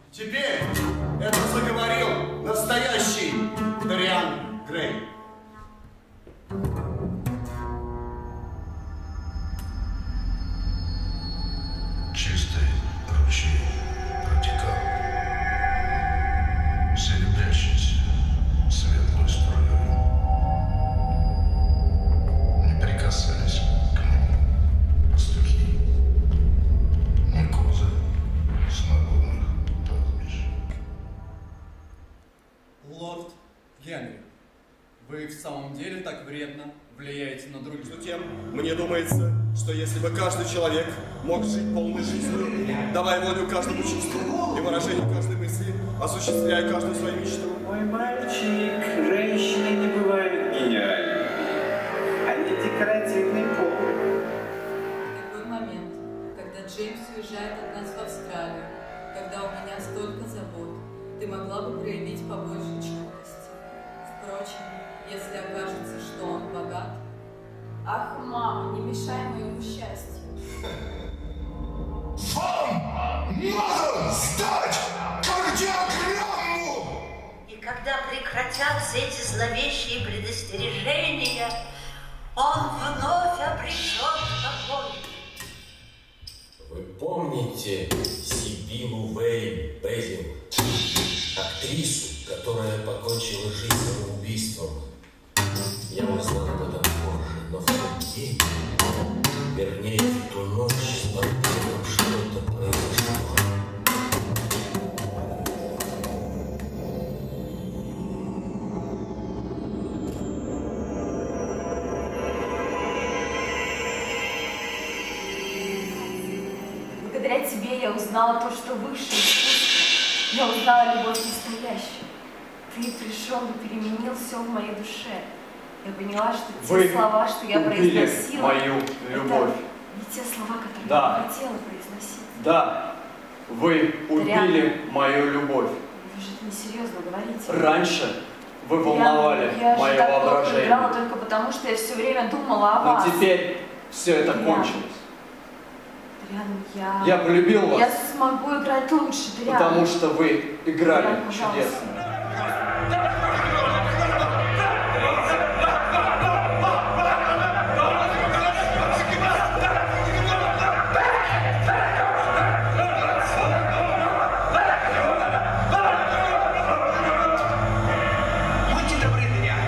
Теперь это заговорил настоящий Дориан Грей. Чистый ручей протекал, серебрящийся светлой струей. Не прикасались к нему пастухи, ни козы с нагорных пастбищ. Лорд Генри, вы в самом деле так вредно влияете на других? Между тем, мне думается, что если бы каждый человек мог жить полной жизнью, давая волю каждому чувству и выражению каждой мысли, осуществляя каждую свою мечту. Мой мальчик, женщины не бывают гениальными. Они декоративный пол. В любой момент, когда Джеймс уезжает от нас в Австралию, когда у меня столько забот, ты могла бы проявить побольше чуткости. Впрочем, если окажется, что он богат... Ах, мама, не мешай моему счастью. Вам надо сдать кардиограмму! И когда прекратятся эти зловещие предостережения, он вновь обретет покой. Вы помните Сибилу Вейн Бэддинг, актрису, которая покончила жизнь самоубийством? Я узнал об этом позже, но в тот день, вернее, в ту ночь с портретом что-то произошло. Благодаря тебе я узнала то, что выше искусства. Я узнала любовь настоящую. Ты пришел и переменил все в моей душе. Я поняла, что те слова, что я произносила, мою любовь. это не те слова, которые Да. я хотела произносить. Да, вы убили мою любовь. Вы же это несерьезно говорите. Раньше вы волновали я мое же так плохо воображение. играла только потому, что я все время думала о Но вас. теперь все это Дриан. кончилось. Дриан, Я полюбил вас, я смогу играть лучше, Дриан. потому что вы играли Дриан, пожалуйста. чудесно. Будьте добры, Дриан.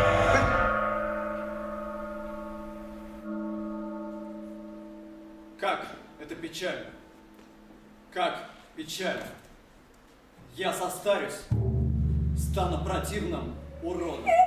Как это печально. Как печально. Я состарюсь, стану противным уродом.